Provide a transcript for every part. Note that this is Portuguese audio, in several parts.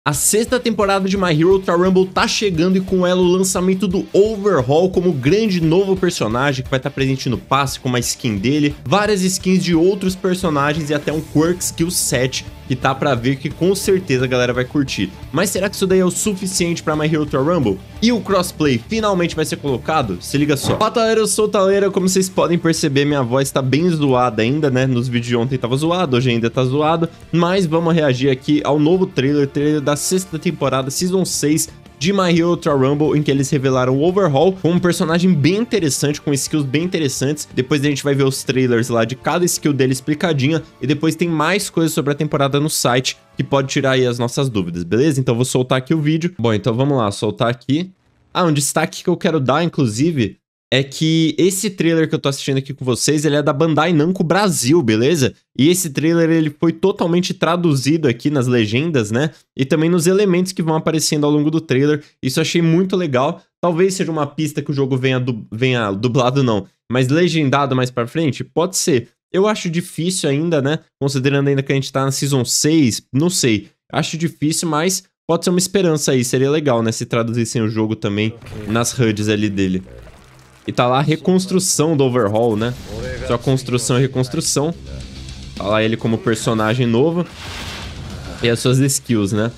A sexta temporada de My Hero Ultra Rumble tá chegando e com ela o lançamento do Overhaul como grande novo personagem que vai estar presente no passe com uma skin dele, várias skins de outros personagens e até um Quirk Skill Set que tá pra ver que com certeza a galera vai curtir. Mas será que isso daí é o suficiente pra My Hero Ultra Rumble? E o crossplay finalmente vai ser colocado? Se liga só. Fala galera, eu sou o Taleira, como vocês podem perceber minha voz tá bem zoada ainda, né? Nos vídeos de ontem tava zoado, hoje ainda tá zoado, mas vamos reagir aqui ao novo trailer da sexta temporada, Season 6 de My Hero Ultra Rumble, em que eles revelaram o Overhaul com um personagem bem interessante, com skills bem interessantes. Depois a gente vai ver os trailers lá de cada skill dele explicadinha, e depois tem mais coisas sobre a temporada no site que pode tirar aí as nossas dúvidas, beleza? Então eu vou soltar aqui o vídeo. Bom, então vamos lá, soltar aqui. Um destaque que eu quero dar, inclusive, é que esse trailer que eu tô assistindo aqui com vocês, ele é da Bandai Namco Brasil, beleza? E esse trailer, ele foi totalmente traduzido aqui nas legendas, né? E também nos elementos que vão aparecendo ao longo do trailer. Isso eu achei muito legal. Talvez seja uma pista que o jogo venha dublado, não, mas legendado mais pra frente? Pode ser. Eu acho difícil ainda, né? Considerando ainda que a gente tá na Season 6, não sei. Acho difícil, mas pode ser uma esperança aí. Seria legal, né? Se traduzissem o jogo também nas HUDs ali dele. E tá lá a reconstrução do Overhaul, né? Só construção e reconstrução. Tá lá ele como personagem novo. E as suas skills, né?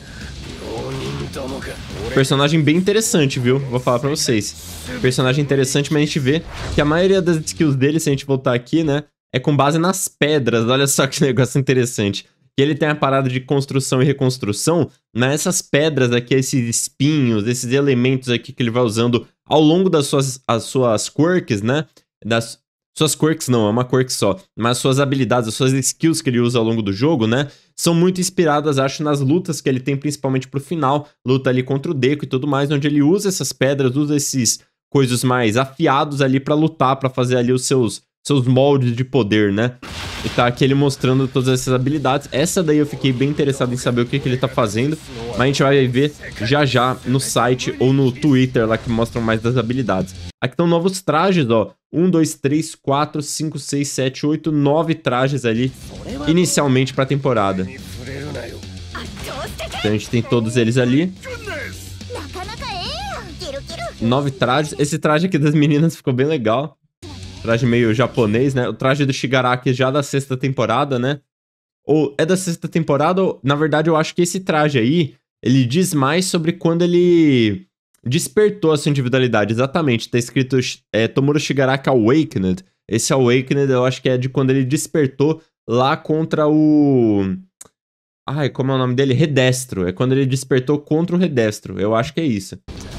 Personagem bem interessante, viu? Vou falar pra vocês. Personagem interessante, mas a gente vê que a maioria das skills dele, se a gente voltar aqui, né? É com base nas pedras. Olha só que negócio interessante. Que ele tem a parada de construção e reconstrução, né? Essas pedras aqui, esses espinhos, esses elementos aqui que ele vai usando ao longo das suas quirks, né? Das suas quirks não, é uma quirk só, mas suas habilidades, as suas skills que ele usa ao longo do jogo, né? São muito inspiradas, acho, nas lutas que ele tem, principalmente pro final, luta ali contra o Deku e tudo mais, onde ele usa essas pedras, usa esses coisas mais afiados ali pra lutar, pra fazer ali os seus moldes de poder, né? E tá aqui ele mostrando todas essas habilidades. Essa daí eu fiquei bem interessado em saber o que ele tá fazendo, mas a gente vai ver já já no site ou no Twitter lá que mostram mais das habilidades. Aqui estão novos trajes, ó. 1, 2, 3, 4, 5, 6, 7, 8, 9 trajes ali inicialmente pra temporada. Então a gente tem todos eles ali. 9 trajes. Esse traje aqui das meninas ficou bem legal. Traje meio japonês, né? O traje do Shigaraki já da sexta temporada, né? Ou é da sexta temporada, ou... Na verdade, eu acho que esse traje aí, ele diz mais sobre quando ele despertou a sua individualidade. Exatamente, tá escrito Tomura Shigaraki Awakened. Esse Awakened eu acho que é de quando ele despertou lá contra o... Ai, como é o nome dele? Redestro. É quando ele despertou contra o Redestro. Eu acho que é isso.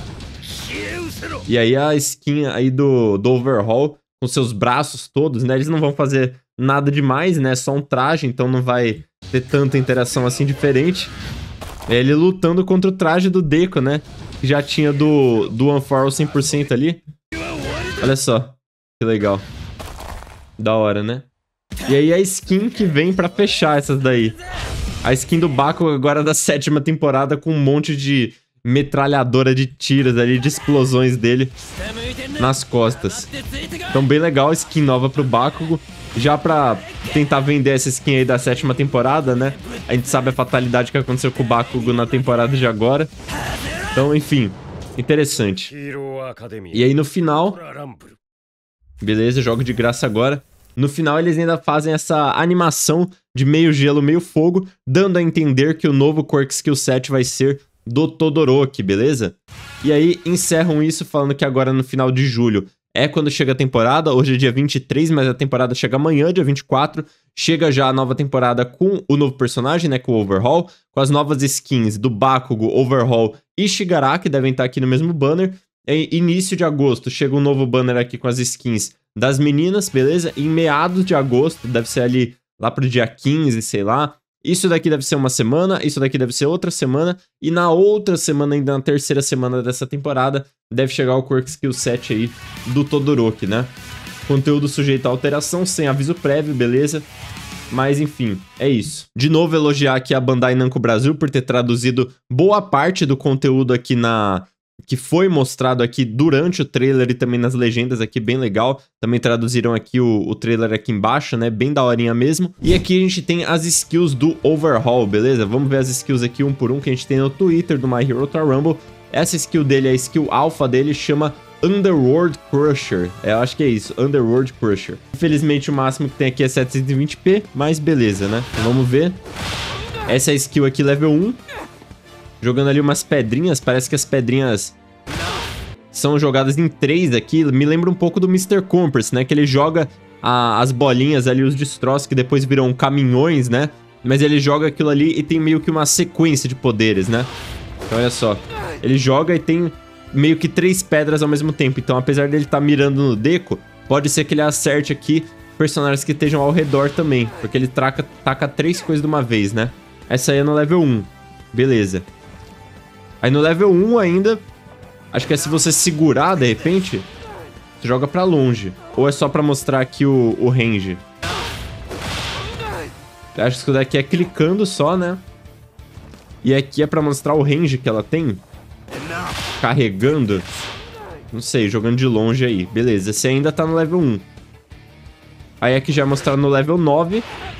E aí a skin aí do Overhaul, com seus braços todos, né? Eles não vão fazer nada demais, né? Só um traje, então não vai ter tanta interação assim diferente. É ele lutando contra o traje do Deku, né? Que já tinha do One For All 100% ali. Olha só, que legal. Da hora, né? E aí a skin que vem pra fechar essas daí. A skin do Bakugo agora da 7ª temporada com um monte de metralhadora de tiros ali, de explosões dele nas costas. Então bem legal, skin nova pro Bakugo. Já pra tentar vender essa skin aí da 7ª temporada, né? A gente sabe a fatalidade que aconteceu com o Bakugo na temporada de agora. Então, enfim, interessante. E aí no final... Beleza, jogo de graça agora. No final eles ainda fazem essa animação de meio gelo, meio fogo, dando a entender que o novo Quirk Skill Set vai ser do Todoroki, beleza? E aí encerram isso falando que agora no final de julho é quando chega a temporada. Hoje é dia 23, mas a temporada chega amanhã, dia 24. Chega já a nova temporada com o novo personagem, né, com o Overhaul, com as novas skins do Bakugo, Overhaul e Shigaraki, devem estar aqui no mesmo banner. Em início de agosto chega um novo banner aqui com as skins das meninas, beleza? Em meados de agosto, deve ser ali lá pro dia 15, sei lá. Isso daqui deve ser uma semana, isso daqui deve ser outra semana, e na outra semana, ainda na terceira semana dessa temporada, deve chegar o Quirk Skill Set aí do Todoroki, né? Conteúdo sujeito a alteração, sem aviso prévio, beleza? Mas enfim, é isso. De novo, elogiar aqui a Bandai Namco Brasil por ter traduzido boa parte do conteúdo aqui que foi mostrado aqui durante o trailer e também nas legendas aqui, bem legal. Também traduziram aqui o trailer aqui embaixo, né? Bem daorinha mesmo. E aqui a gente tem as skills do Overhaul, beleza? Vamos ver as skills aqui um por um que a gente tem no Twitter do My Hero Ultra Rumble. Essa skill dele, a skill alpha dele, chama Underworld Crusher. Eu acho que é isso, Underworld Crusher. Infelizmente o máximo que tem aqui é 720p, mas beleza, né? Então, vamos ver. Essa é a skill aqui, level 1. Jogando ali umas pedrinhas, parece que as pedrinhas são jogadas em 3 aqui. Me lembra um pouco do Mr. Compass, né? Que ele joga as bolinhas ali, os destroços, que depois viram caminhões, né? Mas ele joga aquilo ali e tem meio que uma sequência de poderes, né? Então olha só, ele joga e tem meio que 3 pedras ao mesmo tempo. Então apesar dele estar mirando no Deku, pode ser que ele acerte aqui personagens que estejam ao redor também. Porque ele taca 3 coisas de uma vez, né? Essa aí é no level 1. Beleza. Aí no level 1 ainda, acho que é se você segurar de repente, você joga pra longe. Ou é só pra mostrar aqui o range? Acho que isso daqui é clicando só, né? E aqui é pra mostrar o range que ela tem. Carregando. Não sei, jogando de longe aí. Beleza, esse ainda tá no level 1. Aí aqui já é mostrado no level 9.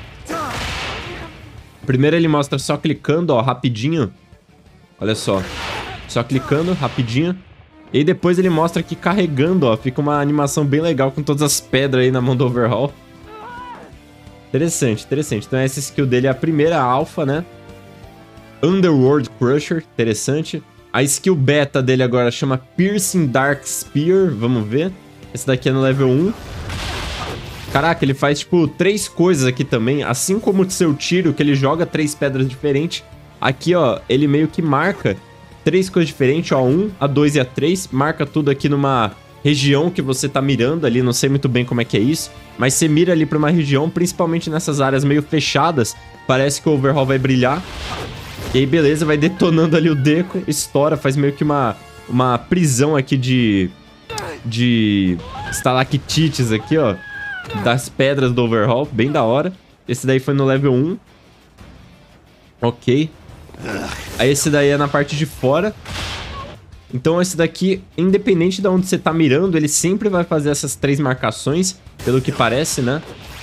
Primeiro ele mostra só clicando, ó, rapidinho. Olha só. Só clicando, rapidinho. E aí depois ele mostra aqui carregando, ó. Fica uma animação bem legal com todas as pedras aí na mão do Overhaul. Interessante, interessante. Então essa skill dele é a primeira alpha, né? Underworld Crusher, interessante. A skill beta dele agora chama Piercing Dark Spear, vamos ver. Esse daqui é no level 1. Caraca, ele faz tipo 3 coisas aqui também. Assim como o seu tiro, que ele joga 3 pedras diferentes. Aqui, ó, ele meio que marca 3 coisas diferentes, ó, a 1, a 2 e a 3. Marca tudo aqui numa região que você tá mirando ali, não sei muito bem como é que é isso. Mas você mira ali pra uma região, principalmente nessas áreas meio fechadas. Parece que o Overhaul vai brilhar. E aí, beleza, vai detonando ali o Deku, estoura, faz meio que uma prisão aqui de estalactites aqui, ó. Das pedras do Overhaul, bem da hora. Esse daí foi no level 1. Ok. Aí esse daí é na parte de fora. Então esse daqui, independente de onde você tá mirando, ele sempre vai fazer essas 3 marcações, pelo que parece, né?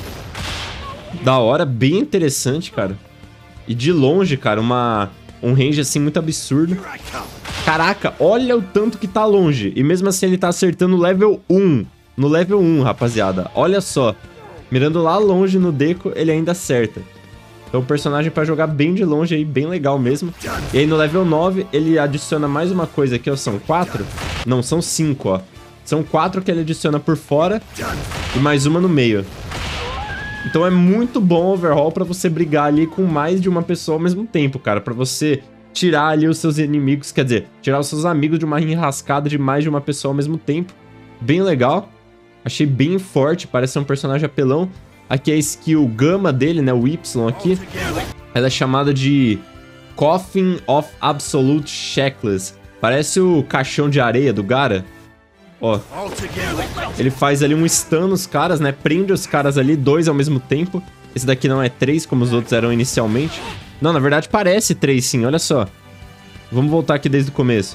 Da hora, bem interessante, cara. E de longe, cara, um range assim muito absurdo. Caraca, olha o tanto que tá longe. E mesmo assim ele tá acertando level 1. No level 1, rapaziada. Olha só. Mirando lá longe no Deku, ele ainda acerta. Então o personagem pra jogar bem de longe aí, bem legal mesmo. E aí no level 9, ele adiciona mais uma coisa aqui, ó. São 4? Não, são 5, ó. São 4 que ele adiciona por fora e mais uma no meio. Então é muito bom o Overhaul pra você brigar ali com mais de uma pessoa ao mesmo tempo, cara. Pra você tirar ali os seus inimigos, quer dizer, tirar os seus amigos de uma enrascada de mais de uma pessoa ao mesmo tempo. Bem legal. Achei bem forte, parece ser um personagem apelão. Aqui é a skill gama dele, né, o Y aqui. Ela é chamada de Coffin of Absolute Shekels. Parece o caixão de areia do Gaara. Ó. Ele faz ali um stun nos caras, né, prende os caras ali, 2 ao mesmo tempo. Esse daqui não é 3, como os outros eram inicialmente. Não, na verdade parece 3 sim, olha só. Vamos voltar aqui desde o começo.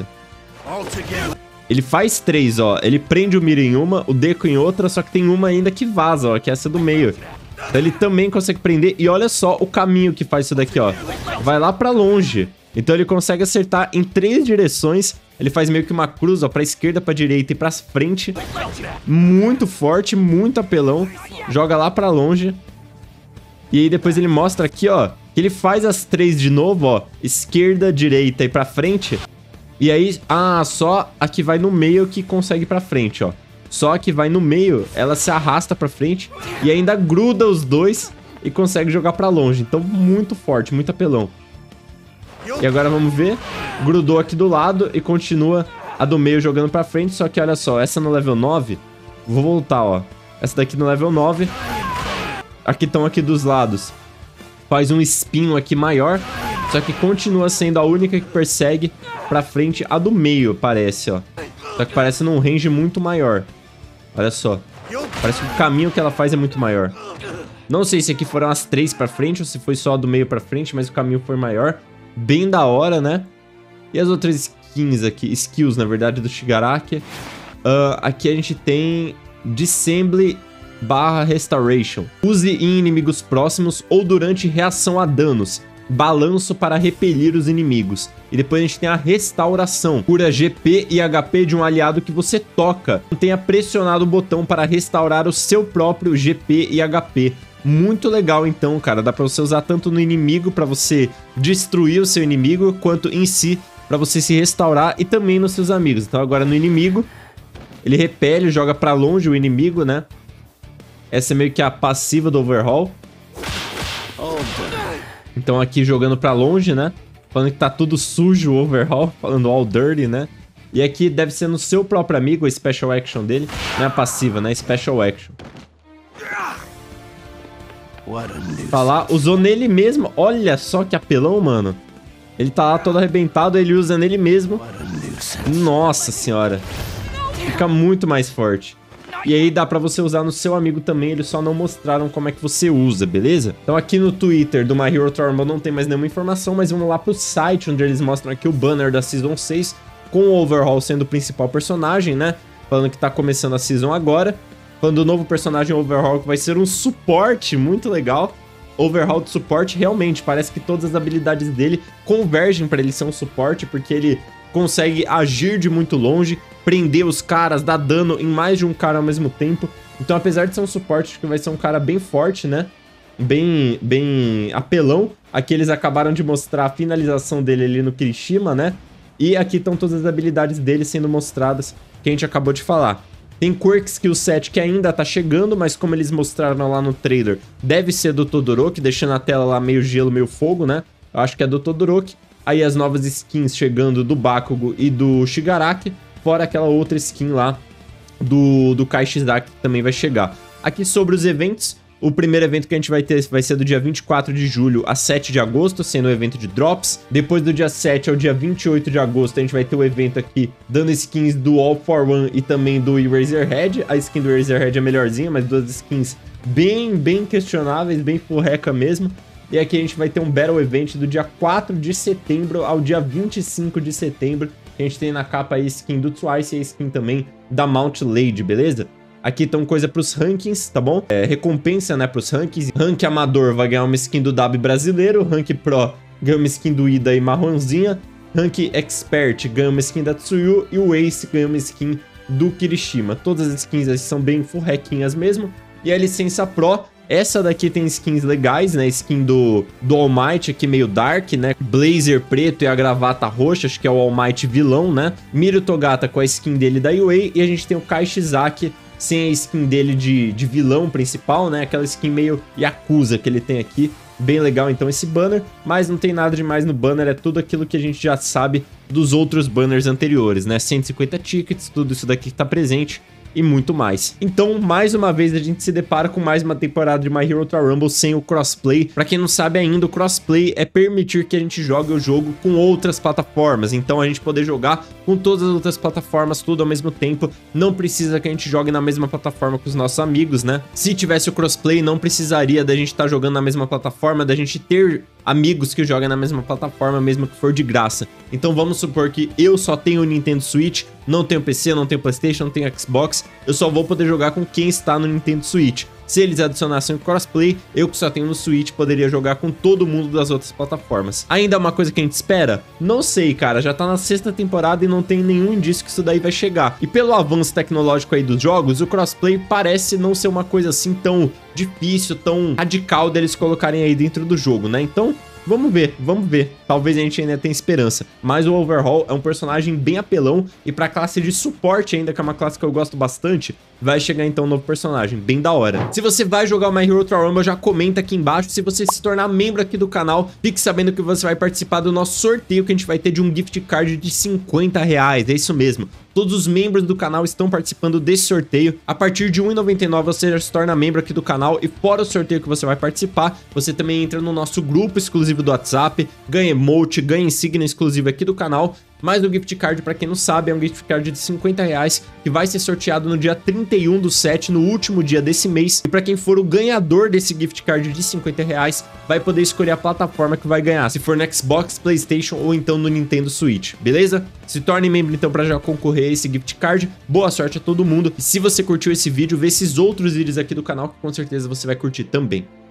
Ele faz 3, ó. Ele prende o Mira em uma, o Deku em outra, só que tem uma ainda que vaza, ó, que é essa do meio. Então ele também consegue prender. E olha só o caminho que faz isso daqui, ó. Vai lá pra longe. Então ele consegue acertar em 3 direções. Ele faz meio que uma cruz, ó, pra esquerda, pra direita e pra frente. Muito forte, muito apelão. Joga lá pra longe. E aí depois ele mostra aqui, ó, que ele faz as 3 de novo, ó. Esquerda, direita e pra frente. E aí, só a que vai no meio que consegue ir pra frente, ó. Só a que vai no meio, ela se arrasta pra frente e ainda gruda os 2 e consegue jogar pra longe. Então, muito forte, muito apelão. E agora vamos ver. Grudou aqui do lado e continua a do meio jogando pra frente. Só que olha só, essa no level 9... Vou voltar, ó. Essa daqui no level 9. Aqui estão aqui dos lados. Faz um espinho aqui maior. Só que continua sendo a única que persegue pra frente a do meio, parece, ó. Só que parece num range muito maior. Olha só. Parece que o caminho que ela faz é muito maior. Não sei se aqui foram as 3 pra frente ou se foi só a do meio pra frente, mas o caminho foi maior. Bem da hora, né? E as outras skins aqui, skills, na verdade, do Shigaraki. Aqui a gente tem Dissembly / Restoration. Use em inimigos próximos ou durante reação a danos. Balanço para repelir os inimigos. E depois a gente tem a restauração. Cura GP e HP de um aliado que você toca. Mantenha pressionado o botão para restaurar o seu próprio GP e HP. Muito legal então, cara. Dá pra você usar tanto no inimigo pra você destruir o seu inimigo, quanto em si pra você se restaurar e também nos seus amigos. Então agora no inimigo, ele repele, joga pra longe o inimigo, né? Essa é meio que a passiva do Overhaul. Então aqui jogando pra longe, né? Falando que tá tudo sujo o Overhaul, falando all dirty, né? E aqui deve ser no seu próprio amigo, a Special Action dele. Não é a passiva, né? Special Action. Falar, usou nele mesmo. Olha só que apelão, mano. Ele tá lá todo arrebentado, ele usa nele mesmo. Nossa senhora. Fica muito mais forte. E aí dá pra você usar no seu amigo também, eles só não mostraram como é que você usa, beleza? Então aqui no Twitter do My Hero Ultra Rumble não tem mais nenhuma informação, mas vamos lá pro site, onde eles mostram aqui o banner da Season 6, com o Overhaul sendo o principal personagem, né? Falando que tá começando a Season agora. Falando do novo personagem Overhaul, que vai ser um suporte muito legal. Overhaul de suporte, realmente, parece que todas as habilidades dele convergem pra ele ser um suporte, porque ele consegue agir de muito longe, prender os caras, dar dano em mais de um cara ao mesmo tempo. Então, apesar de ser um suporte, acho que vai ser um cara bem forte, né? Bem apelão. Aqui eles acabaram de mostrar a finalização dele ali no Kirishima, né? E aqui estão todas as habilidades dele sendo mostradas, que a gente acabou de falar. Tem Quirk Skill 7 que ainda tá chegando, mas como eles mostraram lá no trailer, deve ser do Todoroki, deixando a tela lá meio gelo, meio fogo, né? Eu acho que é do Todoroki. Aí as novas skins chegando do Bakugo e do Shigaraki, fora aquela outra skin lá do Kaishizaki que também vai chegar. Aqui sobre os eventos, o primeiro evento que a gente vai ter vai ser do dia 24 de julho a 7 de agosto, sendo o evento de Drops. Depois do dia 7 ao dia 28 de agosto, a gente vai ter o evento aqui dando skins do All for One e também do Eraserhead. A skin do Eraserhead é melhorzinha, mas duas skins bem questionáveis, bem furreca mesmo. E aqui a gente vai ter um Battle Event do dia 4 de setembro ao dia 25 de setembro. A gente tem na capa aí a skin do Twice e a skin também da Mount Lady, beleza? Aqui estão coisa pros rankings, tá bom? Recompensa, né, pros rankings. Rank Amador vai ganhar uma skin do Dabi brasileiro. Rank Pro ganha uma skin do Ida e marronzinha. Rank Expert ganha uma skin da Tsuyu. E o Ace ganha uma skin do Kirishima. Todas as skins aí são bem furrequinhas mesmo. E a licença Pro, essa daqui tem skins legais, né? Skin do All Might aqui meio dark, né? Blazer preto e a gravata roxa, acho que é o All Might vilão, né? Mirio Togata com a skin dele da UA. E a gente tem o Kaishizaki sem a skin dele de vilão principal, né? Aquela skin meio Yakuza que ele tem aqui. Bem legal então esse banner, mas não tem nada demais no banner, é tudo aquilo que a gente já sabe dos outros banners anteriores, né? 150 tickets, tudo isso daqui que tá presente e muito mais. Então, mais uma vez, a gente se depara com mais uma temporada de My Hero Ultra Rumble sem o crossplay. Pra quem não sabe ainda, o crossplay é permitir que a gente jogue o jogo com outras plataformas. Então, a gente poder jogar com todas as outras plataformas, tudo ao mesmo tempo. Não precisa que a gente jogue na mesma plataforma com os nossos amigos, né? Se tivesse o crossplay, não precisaria da gente estar jogando na mesma plataforma, da gente ter amigos que jogam na mesma plataforma, mesmo que for de graça. Então vamos supor que eu só tenho o Nintendo Switch, não tenho PC, não tenho PlayStation, não tenho Xbox, eu só vou poder jogar com quem está no Nintendo Switch. Se eles adicionassem o crossplay, eu que só tenho no Switch poderia jogar com todo mundo das outras plataformas. Ainda é uma coisa que a gente espera? Não sei, cara, já tá na 6ª temporada e não tem nenhum indício que isso daí vai chegar. E pelo avanço tecnológico aí dos jogos, o crossplay parece não ser uma coisa assim tão difícil, tão radical deles colocarem aí dentro do jogo, né? Então, vamos ver. Talvez a gente ainda tenha esperança. Mas o Overhaul é um personagem bem apelão e pra classe de suporte ainda, que é uma classe que eu gosto bastante, vai chegar então um novo personagem, bem da hora. Se você vai jogar o My Hero Ultra Rumble, já comenta aqui embaixo. Se você se tornar membro aqui do canal, fique sabendo que você vai participar do nosso sorteio que a gente vai ter de um gift card de R$50. É isso mesmo. Todos os membros do canal estão participando desse sorteio. A partir de R$1,99 você já se torna membro aqui do canal. E fora o sorteio que você vai participar, você também entra no nosso grupo exclusivo do WhatsApp, ganha emote, ganha insígnia exclusiva aqui do canal. Mas o gift card, pra quem não sabe, é um gift card de 50 reais que vai ser sorteado no dia 31/7, no último dia desse mês. E pra quem for o ganhador desse gift card de 50 reais, vai poder escolher a plataforma que vai ganhar, se for no Xbox, PlayStation ou então no Nintendo Switch, beleza? Se torne membro então pra já concorrer a esse gift card. Boa sorte a todo mundo. E se você curtiu esse vídeo, vê esses outros vídeos aqui do canal que com certeza você vai curtir também.